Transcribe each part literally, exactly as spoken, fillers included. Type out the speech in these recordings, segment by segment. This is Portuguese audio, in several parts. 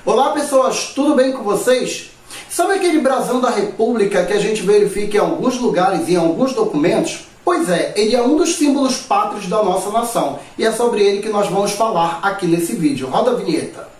Olá pessoas, tudo bem com vocês? Sabe aquele brasão da República que a gente verifica em alguns lugares e em alguns documentos? Pois é, ele é um dos símbolos pátrios da nossa nação e é sobre ele que nós vamos falar aqui nesse vídeo. Roda a vinheta.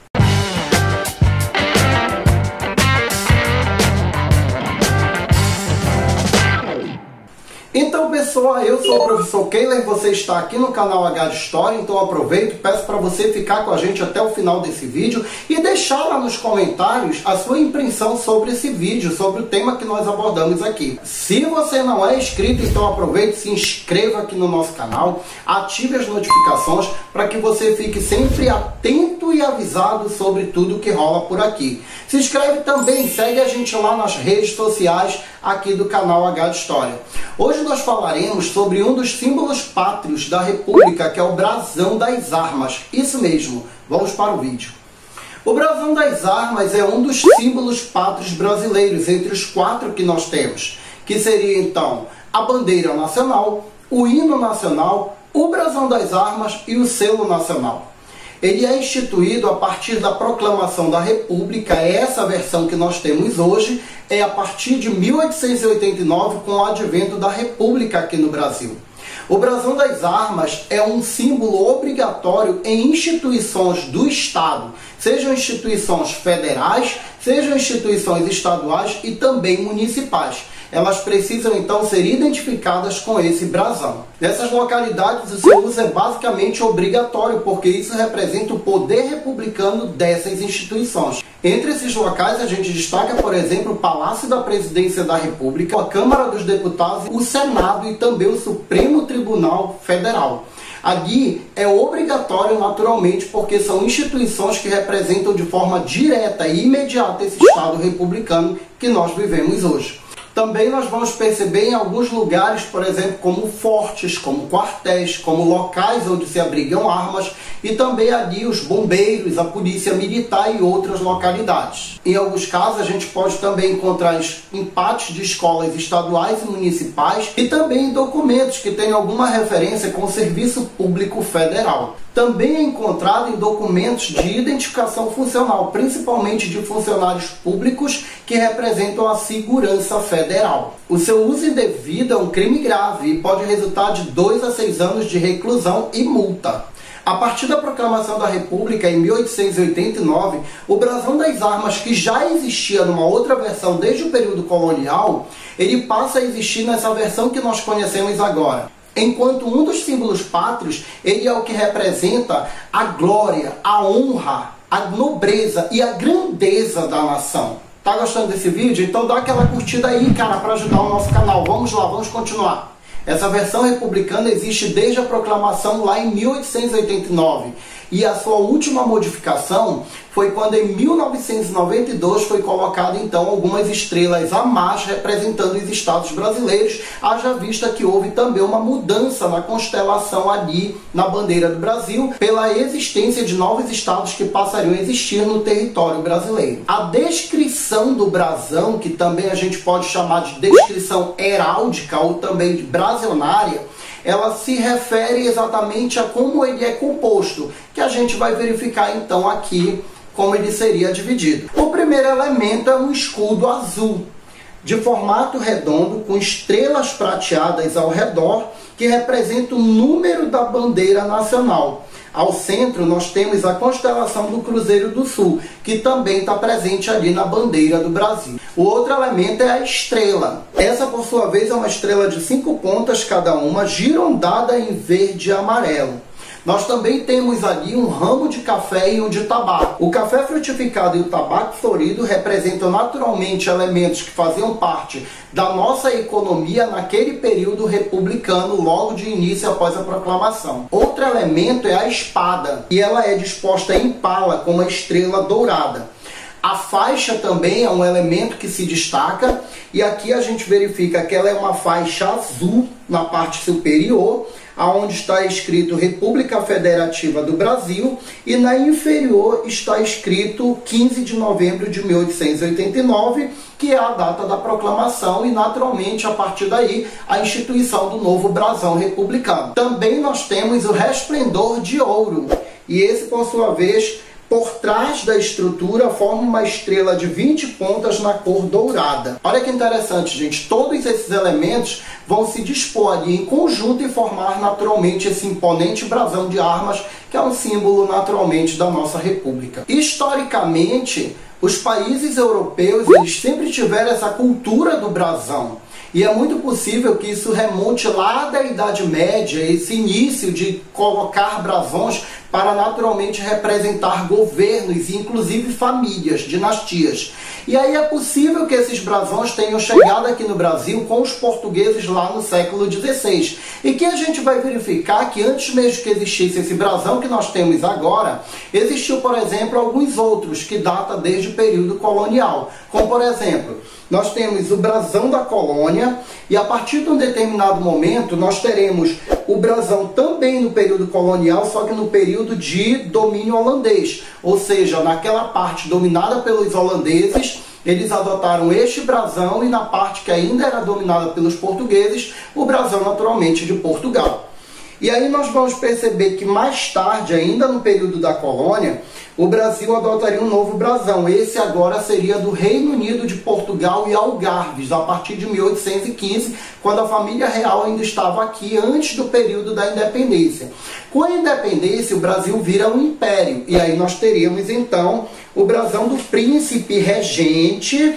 Então pessoal, eu sou o professor Keiler, você está aqui no canal H História, então aproveito e peço para você ficar com a gente até o final desse vídeo e deixar lá nos comentários a sua impressão sobre esse vídeo, sobre o tema que nós abordamos aqui. Se você não é inscrito, então aproveite, se inscreva aqui no nosso canal, ative as notificações para que você fique sempre atento e avisado sobre tudo que rola por aqui. Se inscreve também, segue a gente lá nas redes sociais aqui do canal H História. Hoje nós falaremos sobre um dos símbolos pátrios da República, que é o brasão das armas. Isso mesmo, vamos para o vídeo. O brasão das armas é um dos símbolos pátrios brasileiros, entre os quatro que nós temos, que seria então a bandeira nacional, o hino nacional, o brasão das armas e o selo nacional. Ele é instituído a partir da proclamação da República. Essa versão que nós temos hoje é a partir de mil oitocentos e oitenta e nove, com o advento da República aqui no Brasil. O brasão das armas é um símbolo obrigatório em instituições do Estado, sejam instituições federais, sejam instituições estaduais e também municipais. Elas precisam então ser identificadas com esse brasão. Nessas localidades o seu uso é basicamente obrigatório, porque isso representa o poder republicano dessas instituições. Entre esses locais a gente destaca, por exemplo, o Palácio da Presidência da República, a Câmara dos Deputados, o Senado e também o Supremo Tribunal Federal. Ali é obrigatório naturalmente, porque são instituições que representam de forma direta e imediata esse Estado republicano que nós vivemos hoje. Também nós vamos perceber em alguns lugares, por exemplo, como fortes, como quartéis, como locais onde se abrigam armas, e também ali os bombeiros, a polícia militar e outras localidades. Em alguns casos a gente pode também encontrar empates de escolas estaduais e municipais e também documentos que tenham alguma referência com o Serviço Público Federal. Também é encontrado em documentos de identificação funcional, principalmente de funcionários públicos que representam a segurança federal. O seu uso indevido é um crime grave e pode resultar de dois a seis anos de reclusão e multa. A partir da proclamação da República em mil oitocentos e oitenta e nove, o brasão das armas, que já existia numa outra versão desde o período colonial, ele passa a existir nessa versão que nós conhecemos agora. Enquanto um dos símbolos pátrios, ele é o que representa a glória, a honra, a nobreza e a grandeza da nação. Tá gostando desse vídeo? Então dá aquela curtida aí, cara, para ajudar o nosso canal. Vamos lá, vamos continuar. Essa versão republicana existe desde a proclamação lá em mil oitocentos e oitenta e nove. E a sua última modificação foi quando em mil novecentos e noventa e dois foi colocado então algumas estrelas a mais representando os estados brasileiros, haja vista que houve também uma mudança na constelação ali na bandeira do Brasil, pela existência de novos estados que passariam a existir no território brasileiro. A descrição do brasão, que também a gente pode chamar de descrição heráldica ou também de brasionária, ela se refere exatamente a como ele é composto, que a gente vai verificar então aqui como ele seria dividido. O primeiro elemento é um escudo azul, de formato redondo, com estrelas prateadas ao redor, que representa o número da bandeira nacional. Ao centro nós temos a constelação do Cruzeiro do Sul, que também está presente ali na bandeira do Brasil. O outro elemento é a estrela. Essa, por sua vez, é uma estrela de cinco pontas cada uma, girondada em verde e amarelo. Nós também temos ali um ramo de café e um de tabaco. O café frutificado e o tabaco florido representam naturalmente elementos que faziam parte da nossa economia naquele período republicano, logo de início após a proclamação. Outro elemento é a espada, e ela é disposta em pala com uma estrela dourada. A faixa também é um elemento que se destaca, e aqui a gente verifica que ela é uma faixa azul na parte superior, aonde está escrito República Federativa do Brasil, e na inferior está escrito quinze de novembro de mil oitocentos e oitenta e nove, que é a data da proclamação, e naturalmente a partir daí a instituição do novo brasão republicano. Também nós temos o resplendor de ouro, e esse por sua vez por trás da estrutura forma uma estrela de vinte pontas na cor dourada. Olha que interessante, gente. Todos esses elementos vão se dispor ali em conjunto e formar naturalmente esse imponente brasão de armas, que é um símbolo naturalmente da nossa república. Historicamente, os países europeus eles sempre tiveram essa cultura do brasão. E é muito possível que isso remonte lá da Idade Média, esse início de colocar brasões para naturalmente representar governos e inclusive famílias, dinastias. E aí é possível que esses brasões tenham chegado aqui no Brasil com os portugueses lá no século dezesseis. E que a gente vai verificar que antes mesmo que existisse esse brasão que nós temos agora, existiu, por exemplo, alguns outros que datam desde o período colonial. Como, por exemplo, nós temos o brasão da colônia e a partir de um determinado momento nós teremos o brasão também no período colonial, só que no período de domínio holandês. Ou seja, naquela parte dominada pelos holandeses, eles adotaram este brasão e na parte que ainda era dominada pelos portugueses, o brasão naturalmente de Portugal. E aí nós vamos perceber que mais tarde, ainda no período da colônia, o Brasil adotaria um novo brasão. Esse agora seria do Reino Unido de Portugal e Algarves, a partir de mil oitocentos e quinze, quando a família real ainda estava aqui, antes do período da independência. Com a independência, o Brasil vira um império. E aí nós teríamos, então, o brasão do príncipe regente.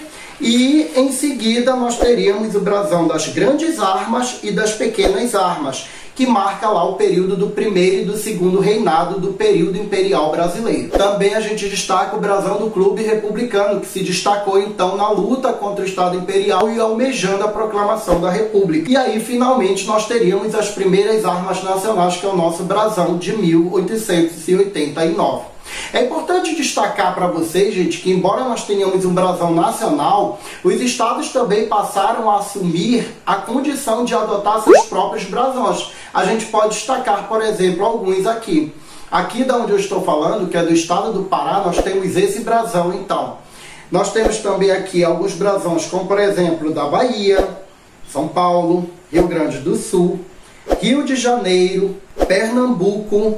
E em seguida nós teríamos o brasão das grandes armas e das pequenas armas, que marca lá o período do primeiro e do segundo reinado do período imperial brasileiro. Também a gente destaca o brasão do Clube Republicano, que se destacou então na luta contra o Estado Imperial e almejando a proclamação da República. E aí finalmente nós teríamos as primeiras armas nacionais, que é o nosso brasão de mil oitocentos e oitenta e nove. É importante destacar para vocês, gente, que embora nós tenhamos um brasão nacional, os estados também passaram a assumir a condição de adotar seus próprios brasões. A gente pode destacar, por exemplo, alguns aqui. Aqui da onde eu estou falando, que é do estado do Pará, nós temos esse brasão, então. Nós temos também aqui alguns brasões, como por exemplo, da Bahia, São Paulo, Rio Grande do Sul, Rio de Janeiro, Pernambuco,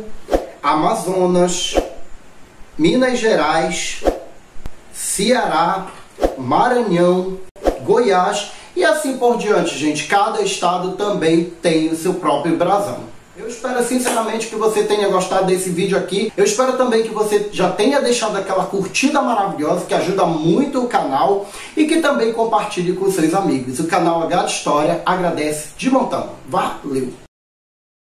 Amazonas, Minas Gerais, Ceará, Maranhão, Goiás e assim por diante, gente. Cada estado também tem o seu próprio brasão. Eu espero sinceramente que você tenha gostado desse vídeo aqui. Eu espero também que você já tenha deixado aquela curtida maravilhosa que ajuda muito o canal e que também compartilhe com seus amigos. O canal H de História agradece de montão. Valeu!